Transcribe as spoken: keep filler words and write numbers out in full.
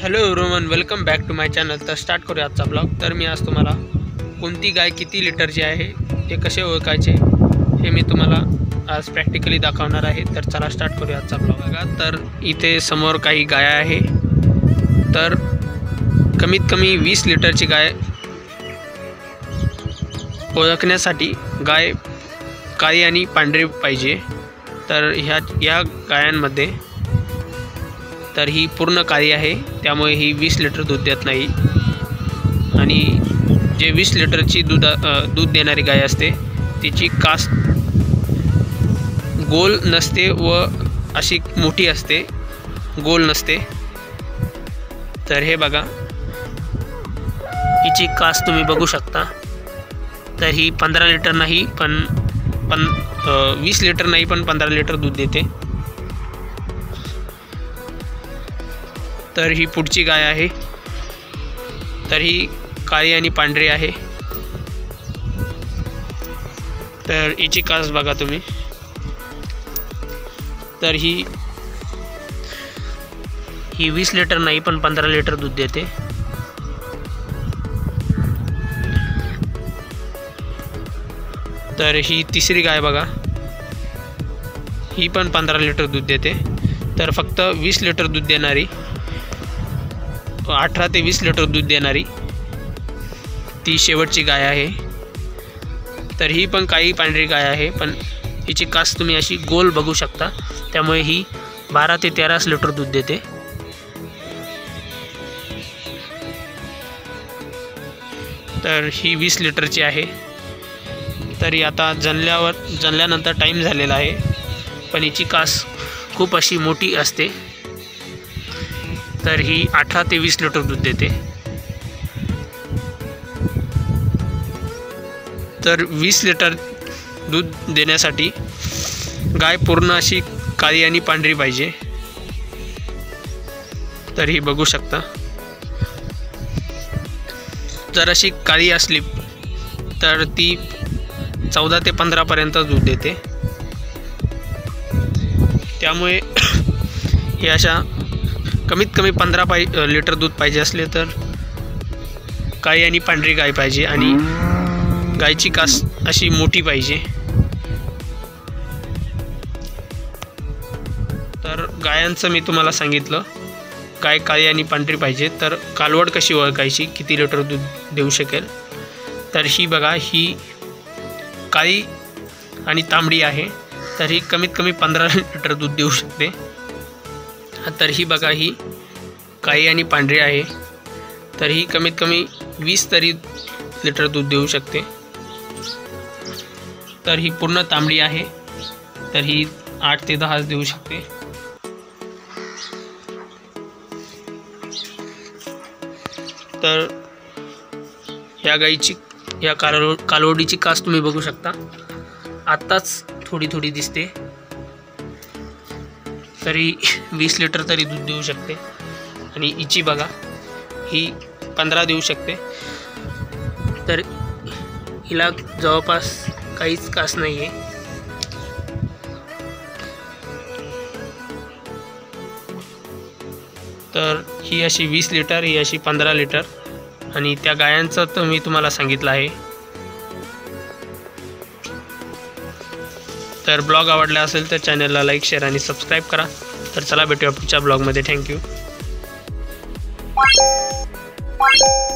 Hello everyone, welcome back to my channel. तर start करूया आजचा ब्लॉग। तर मी आज तुम्हाला कोणती गाय किती लिटरची आहे ते कसे ओळखायचे हे मी तुम्हाला आज प्रॅक्टिकली दाखवणार आहे। तर चला स्टार्ट करूया आजचा ब्लॉग। बघा, तर इथे समोर काही गाय आहे। तर कमीत कमी वीस लिटरची गाय ओळखण्यासाठी गाय काळी आणि पांढरी पाहिजे। तर ह्या या गायांमध्ये तर ही पूर्ण काळी आहे, त्यामुळे ही वीस लिटर दूध देत नाही। आणि जे वीस लिटरची दूध दूध देणारी गाय असते तिची कास गोल नसते व अशी मोठी असते, गोल नसते। तर हे बघा, हिची कास तुम्ही बघू शकता। तर ही पंधरा लिटर नाही पण पण वीस लिटर नाही पण पंधरा लिटर दूध देते। तर ही पुढची गाय आहे। तर ही काळी आणि पांढरी आहे। तर हिची कास बघा तुम्ही। तर ही ही वीस लिटर नाही पण पंधरा लिटर दूध देते। तर ही तिसरी गाय बघा, ही पण पंधरा लिटर दूध देते। तर फक्त वीस लिटर दूध देणारी, अठरा ते वीस लिटर दूध देणारी ती शेवटची गाय आहे। तर ही पण काही पांढरी गाय आहे, पण हिची कास तुम्ही अशी गोल बघू शकता, त्यामुळे ही बारा ते तेरा लिटर दूध देते। तर ही वीस लिटरची आहे। तरी आता जनल्यावर जनल्यानंतर टाईम झालेला आहे, पण हिची कास खूप अशी मोठी असते। तर ही अठरा ते वीस लिटर दूध देते। तर वीस लिटर दूध देण्यासाठी गाय पूर्ण अशी काळी आणि पांढरी पाहिजे। तर ही बघू शकता। जर अशी काळी असली तर ती चौदा ते पंधरा पर्यंत दूध देते। त्यामुळे हे अशा कमीत कमी पंधरा पाय लिटर दूध पाहिजे असले तर काळी आणि पांढरी गाय पाहिजे, आणि गायची कास अशी मोठी पाहिजे। तर गायांचं मी तुम्हाला सांगितलं, गाय काळी आणि पांढरी पाहिजे। तर कालवड कशी ओळखायची, किती लिटर दूध देऊ शकेल? तर ही बघा, ही काळी आणि तांबडी आहे। तर ही कमीत कमी पंधरा लिटर दूध देऊ शकते। तर ही बघा, ही काळी आणि पांढरी आहे। तर ही कमीत कमी वीस तरी लिटर दूध देऊ शकते। तर ही पूर्ण तांबडी आहे। तर ही आठ ते दहा देऊ शकते। तर ह्या गाईची, या कालो कालवडीची कास तुम्ही बघू शकता, आत्ताच थोडी थोडी दिसते। तरी वीस लिटर तरी दूध देऊ शकते। आणि हिची बघा, ही पंधरा देऊ शकते। तर हिला जवळपास काहीच कास नाही आहे। तर ही अशी वीस लिटर, ही अशी पंधरा लिटर। आणि त्या गायांचं तर मी तुम्हाला सांगितलं आहे। तर ब्लॉग आवडला असेल तर चॅनलला लाईक, शेअर आणि सबस्क्राईब करा। तर चला भेटूया पुढच्या ब्लॉगमध्ये। थँक्यू।